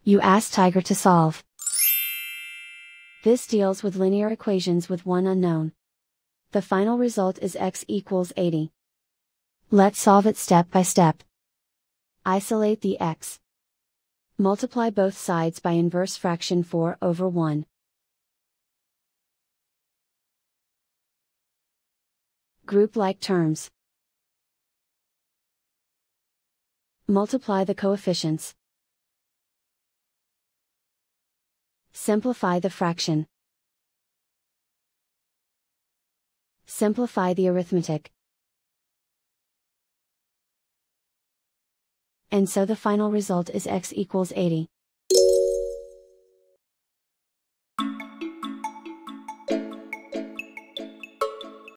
You ask Tiger to solve. This deals with linear equations with one unknown. The final result is x equals 80. Let's solve it step by step. Isolate the x. Multiply both sides by inverse fraction 4/1. Group like terms. Multiply the coefficients. Simplify the fraction. Simplify the arithmetic. And so the final result is x equals 80.